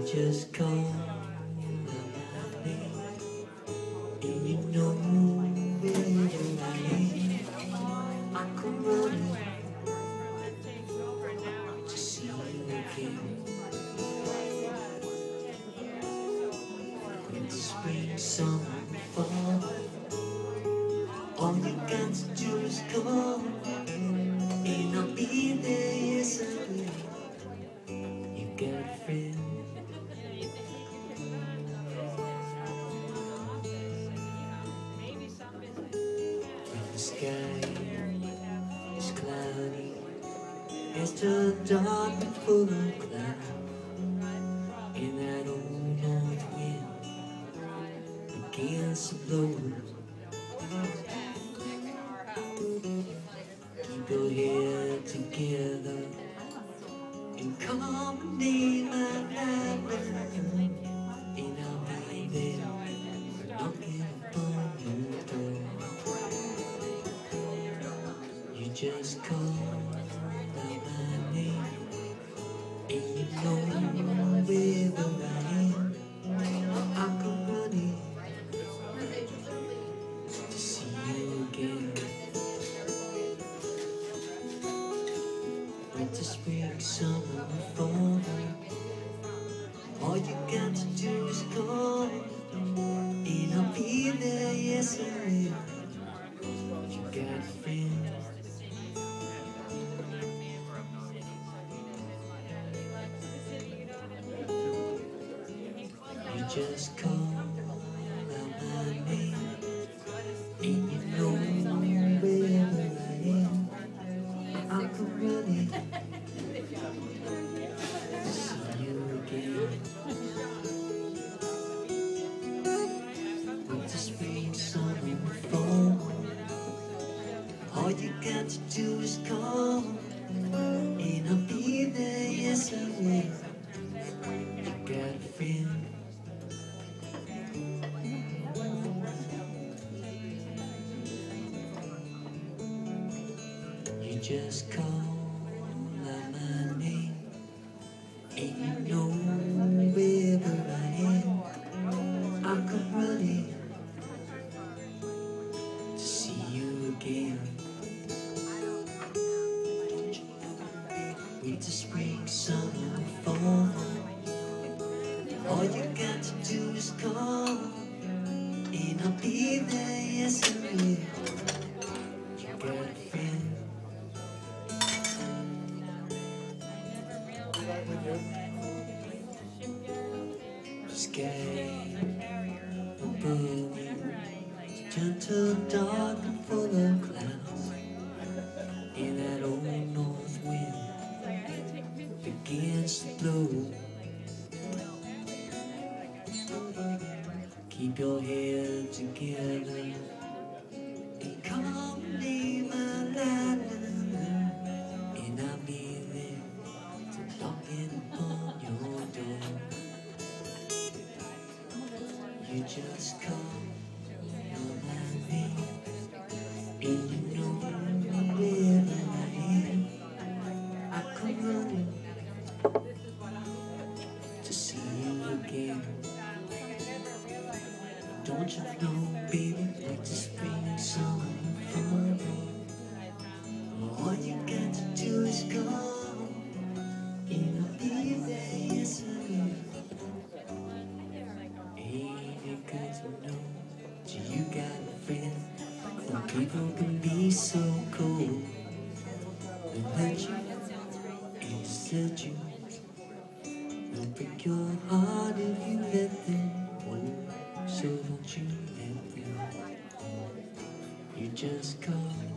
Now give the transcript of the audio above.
just call my name, and you know where I am. I come running to see you again. Winter, spring, summer, fall, all you got to do is call, and I'll be there, yes I will. You got a friend. When the sky is cloudy, it's too dark and full of clouds, and that old north wind begins to blow. Keep your head together and accommodate my life, and I'll be there knocking upon your door. You just call out my name, and you know wherever I am, I come running to see you again. Winter, spring, summer, fall, all you got to do is call, and I'll be there, yes I will. You got a friend. You just call out my name, and you know wherever I am, I come running to see you again. Winter, spring, summer, fall, all you got to do is call, and I'll be there, yes I will. You got a friend. You just call out my name, and you know wherever I am, I come running to see you again. Winter, spring, summer, fall, all you got to do is call, and I'll be there, yes I will. You got a friend. The sky above you is gentle, dark and full of clouds, and that old north wind begins to blow. Keep your head together and accommodate my life, and I'll be there to knocking upon your door. You just call my name, and you know wherever I am, I come running to see you again. Don't you know, baby, winter, spring, summer, fall, all you got to do is call, and I'll be there, yes I will. Ain't it good to know that you got a friend? When people can be so cold, they'll let you and desert you. They'll break your heart if you let them. So don't you let them. You just call